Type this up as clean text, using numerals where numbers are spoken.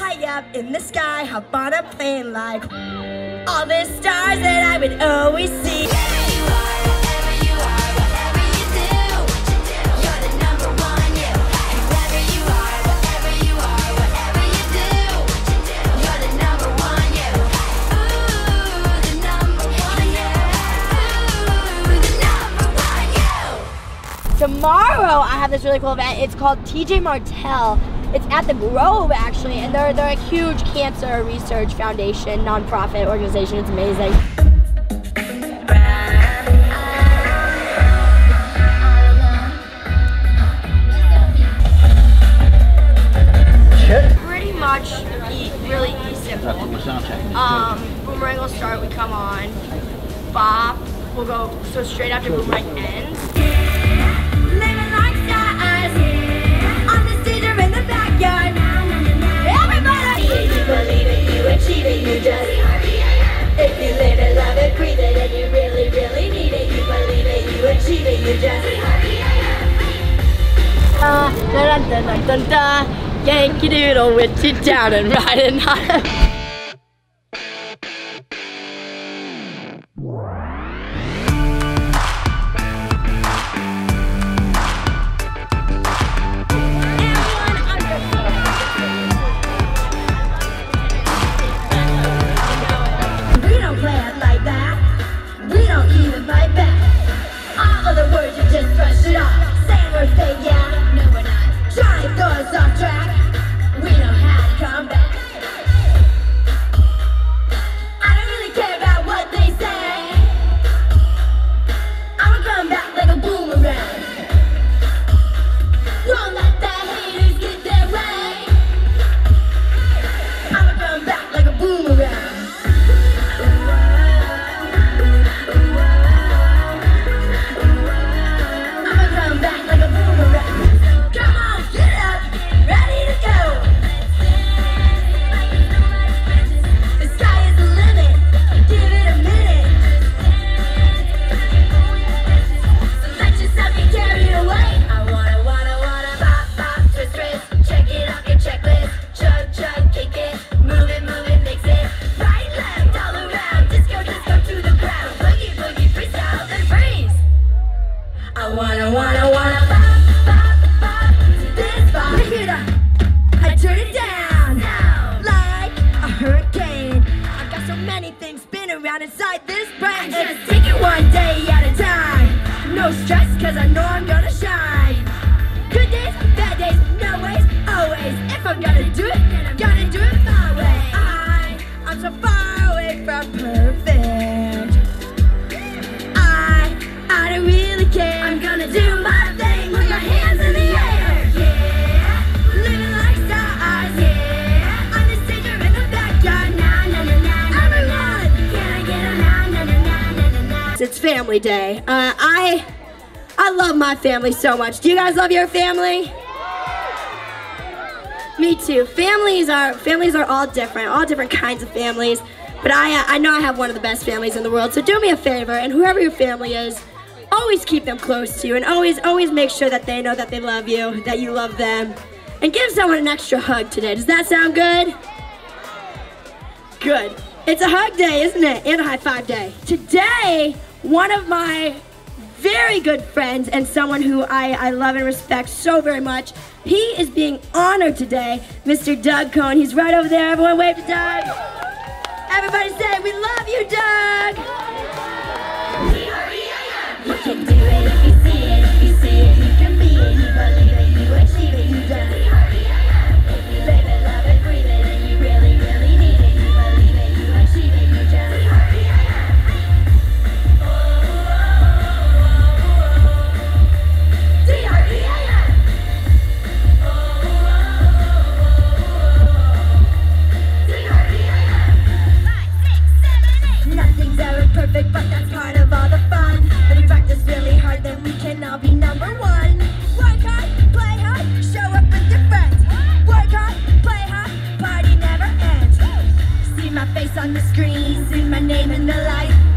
high up in the sky, hop on a plane like all the stars that I would always see. Tomorrow I have this really cool event. It's called TJ Martell. It's at the Grove actually, and they're a huge cancer research foundation, nonprofit organization. It's amazing. Pretty much really simple. Boomerang will start, we come on. Bop, we'll go, so straight after Boomerang ends. If you live it, love it, breathe it, and you really, really need it, you believe it, you achieve it, you just Yankee Doodle with you down and riding high. Inside this brain, just take it one day at a time. No stress, cause I know I'm gonna shine. Good days, bad days, no ways, always. If I'm gonna do it, then I'm gonna do it my way. I'm so far away from perfect. I don't really care. I'm gonna do my thing with my hands in the air. Yeah, living like stars. Yeah, on the stage or in the backyard. Nah, nah, nah, nah. It's family day. I love my family so much. Do you guys love your family? Me too. Families are all different kinds of families. But I know I have one of the best families in the world. So do me a favor, and whoever your family is, always keep them close to you, and always make sure that they know that they love you, that you love them, and give someone an extra hug today. Does that sound good? Good. It's a hug day, isn't it? And a high five day. Today, one of my very good friends and someone who I love and respect so very much, he is being honored today, Mr. Doug Cohen. He's right over there. Everyone wave to Doug. Everybody say, we love you, Doug. You can do it if you see it, if you see it, you can be it, you believe it, you achieve it, you just if you live it, love it, breathe it, and you really, really need it, you believe it, you achieve it, you just Nothing's ever perfect, but that's part of all the fun. When we practice really hard, then we can all be number one. Work hard, play hard, show up with your friends. Work hard, play hard, party never ends. See my face on the screen, see my name in the light.